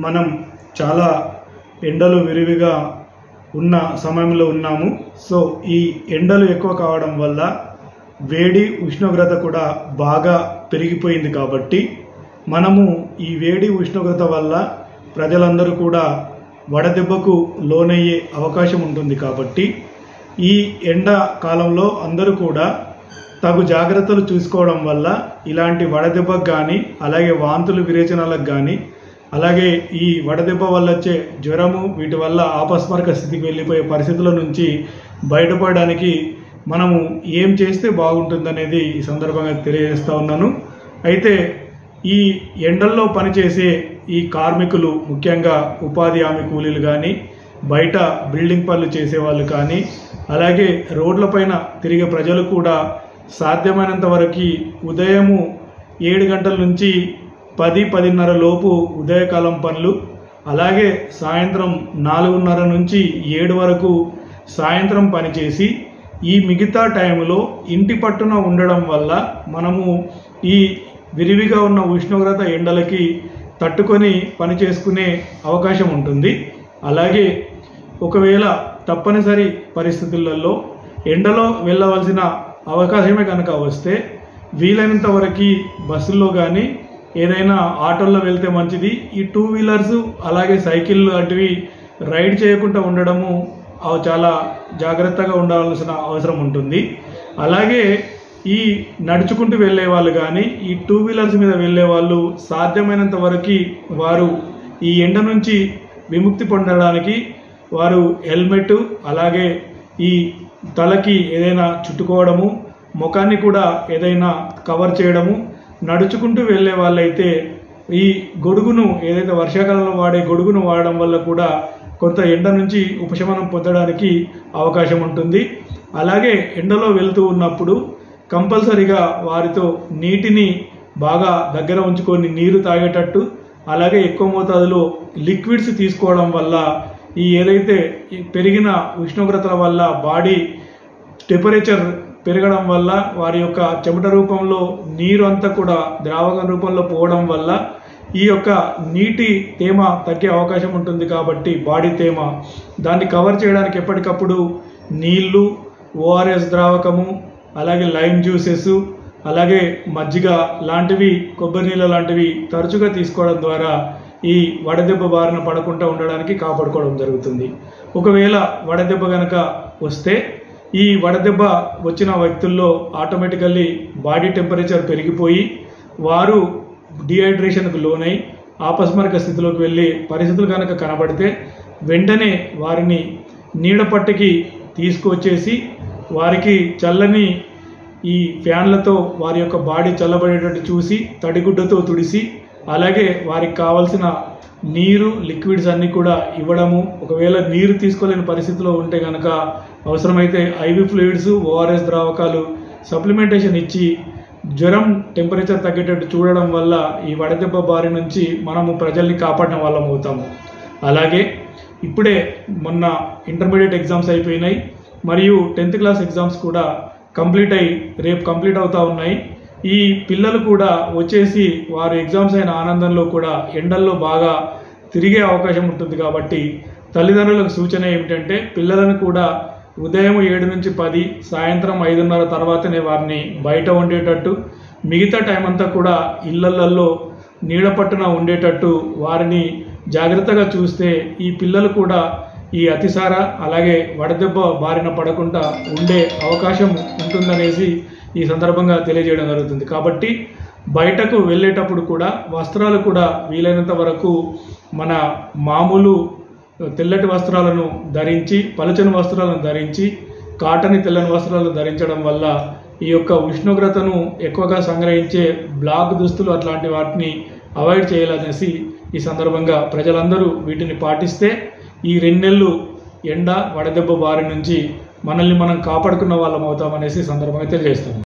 మనం చాలా ఎండలు విరివిగా ఉన్న సమయంలో ఉన్నాము. సో ఈ ఎండలు ఎక్కువ కావడం వల్ల వేడి ఉష్ణోగ్రత కూడా బాగా పెరిగిపోయింది. కాబట్టి మనము ఈ వేడి ఉష్ణోగ్రత వల్ల ప్రజలందరూ కూడా వడదెబ్బకు లోనయ్యే అవకాశం ఉంటుంది. కాబట్టి ఈ ఎండ కాలంలో అందరూ కూడా తగు జాగ్రత్తలు చూసుకోవడం వల్ల ఇలాంటి వడదెబ్బకు కానీ, అలాగే వాంతులు విరేచనాలకు కానీ, అలాగే ఈ వడదెబ్బ వల్ల వచ్చే జ్వరము, వీటి వల్ల ఆపస్మారక స్థితికి వెళ్ళిపోయే పరిస్థితుల నుంచి బయటపడడానికి మనము ఏం చేస్తే బాగుంటుందనేది ఈ సందర్భంగా తెలియజేస్తా ఉన్నాను. అయితే ఈ ఎండల్లో పనిచేసే ఈ కార్మికులు, ముఖ్యంగా ఉపాధి హామీ కూలీలు కానీ, బయట బిల్డింగ్ పనులు చేసేవాళ్ళు కానీ, అలాగే రోడ్లపైన తిరిగే ప్రజలు కూడా సాధ్యమైనంత వరకు ఉదయము 7 గంటల నుంచి 10-10:30 లోపు ఉదయకాలం పనులు, అలాగే సాయంత్రం 4:30 నుంచి 7 వరకు సాయంత్రం పనిచేసి ఈ మిగతా టైంలో ఇంటి పట్టున ఉండడం వల్ల మనము ఈ విరివిగా ఉన్న ఉష్ణోగ్రత ఎండలకి తట్టుకొని పని చేసుకునే అవకాశం ఉంటుంది. అలాగే ఒకవేళ తప్పనిసరి పరిస్థితులలో ఎండలో వెళ్ళవలసిన అవకాశమే కనుక వస్తే వీలైనంత వరకు బస్సుల్లో కానీ, ఏదైనా ఆటోల్లో వెళ్తే మంచిది. ఈ 2 వీలర్స్ అలాగే సైకిల్ లాంటివి రైడ్ చేయకుండా ఉండడము చాలా జాగ్రత్తగా ఉండాల్సిన అవసరం ఉంటుంది. అలాగే ఈ నడుచుకుంటూ వెళ్ళే వాళ్ళు కానీ, ఈ 2 వీలర్స్ మీద వెళ్ళే వాళ్ళు సాధ్యమైనంత వరకు వారు ఈ ఎండ నుంచి విముక్తి పొందడానికి వారు హెల్మెట్, అలాగే ఈ తలకి ఏదైనా చుట్టుకోవడము, ముఖాన్ని కూడా ఏదైనా కవర్ చేయడము, నడుచుకుంటూ వెళ్ళే వాళ్ళైతే ఈ గొడుగును, ఏదైతే వర్షాకాలంలో వాడే గొడుగును వాడడం వల్ల కూడా కొంత ఎండ నుంచి ఉపశమనం పొందడానికి అవకాశం ఉంటుంది. అలాగే ఎండలో వెళ్తూ ఉన్నప్పుడు కంపల్సరిగా వారితో నీటిని బాగా దగ్గర ఉంచుకొని నీరు తాగేటట్టు, అలాగే ఎక్కువ మోతాదులో లిక్విడ్స్ తీసుకోవడం వల్ల ఈ ఏదైతే పెరిగిన ఉష్ణోగ్రతల వల్ల బాడీ టెంపరేచర్ పెరగడం వల్ల వారి యొక్క చెమట రూపంలో నీరు అంతా కూడా ద్రావకం రూపంలో పోవడం వల్ల ఈ యొక్క నీటి తేమ తగ్గే అవకాశం ఉంటుంది. కాబట్టి బాడీ తేమ దాన్ని కవర్ చేయడానికి ఎప్పటికప్పుడు నీళ్లు, ఓఆర్ఎస్ ద్రావకము, అలాగే లైమ్ జ్యూసెస్, అలాగే మజ్జిగ లాంటివి, కొబ్బరి నీళ్ళ లాంటివి తరచుగా తీసుకోవడం ద్వారా ఈ వడదెబ్బ బారిన పడకుండా ఉండడానికి కాపాడుకోవడం జరుగుతుంది. ఒకవేళ వడదెబ్బ కనుక వస్తే ఈ వడదెబ్బ వచ్చిన వ్యక్తుల్లో ఆటోమేటికల్లీ బాడీ టెంపరేచర్ పెరిగిపోయి వారు డిహైడ్రేషన్కు లోనై ఆపస్మారక స్థితిలోకి వెళ్ళే పరిస్థితులు కనుక కనబడితే వెంటనే వారిని నీడపట్టుకి తీసుకొచ్చేసి వారికి చల్లని ఈ ఫ్యాన్లతో వారి యొక్క బాడీ చల్లబడేటట్టు చూసి తడిగుడ్డతో తుడిసి, అలాగే వారికి కావాల్సిన నీరు, లిక్విడ్స్ అన్నీ కూడా ఇవ్వడము. ఒకవేళ నీరు తీసుకోలేని పరిస్థితిలో ఉంటే కనుక అవసరమైతే ఐవి ఫ్లూయిడ్స్, ఓఆర్ఎస్ ద్రావకాలు సప్లిమెంటేషన్ ఇచ్చి జ్వరం, టెంపరేచర్ తగ్గేటట్టు చూడడం వల్ల ఈ వడదెబ్బ బారి నుంచి మనము ప్రజల్ని కాపాడిన వాళ్ళం అవుతాము. అలాగే ఇప్పుడే మొన్న ఇంటర్మీడియట్ ఎగ్జామ్స్ అయిపోయినాయి, మరియు 10th క్లాస్ ఎగ్జామ్స్ కూడా కంప్లీట్ అయ్యి రేపు కంప్లీట్ అవుతా ఉన్నాయి. ఈ పిల్లలు కూడా వచ్చేసి వారు ఎగ్జామ్స్ అయిన ఆనందంలో కూడా ఎండల్లో బాగా తిరిగే అవకాశం ఉంటుంది. కాబట్టి తల్లిదండ్రులకు సూచన ఏమిటంటే పిల్లలను కూడా ఉదయం 7 నుంచి 10, సాయంత్రం 5:30 తర్వాతనే వారిని బయట ఉండేటట్టు, మిగతా టైం అంతా కూడా ఇళ్లల్లో నీడ పట్టున ఉండేటట్టు వారిని జాగ్రత్తగా చూస్తే ఈ పిల్లలు కూడా ఈ అతిసార, అలాగే వడదెబ్బ బారిన పడకుండా ఉండే అవకాశం ఉంటుందనేసి ఈ సందర్భంగా తెలియజేయడం జరుగుతుంది. కాబట్టి బయటకు వెళ్ళేటప్పుడు కూడా వస్త్రాలు కూడా వీలైనంత వరకు మన మామూలు తెల్లటి వస్త్రాలను ధరించి, పలుచని వస్త్రాలను ధరించి, కాటన్ తెల్లని వస్త్రాలను ధరించడం వల్ల ఈ యొక్క ఉష్ణోగ్రతను ఎక్కువగా సంగ్రహించే బ్లాక్ దుస్తులు అట్లాంటి వాటిని అవాయిడ్ చేయాలనేసి ఈ సందర్భంగా ప్రజలందరూ వీటిని పాటిస్తే ఈ 2 నెలలు ఎండ, వడదెబ్బ బారి నుంచి మనల్ని మనం కాపాడుకున్న వాళ్ళం అవుతామనేసి సందర్భంగా తెలియజేస్తాం.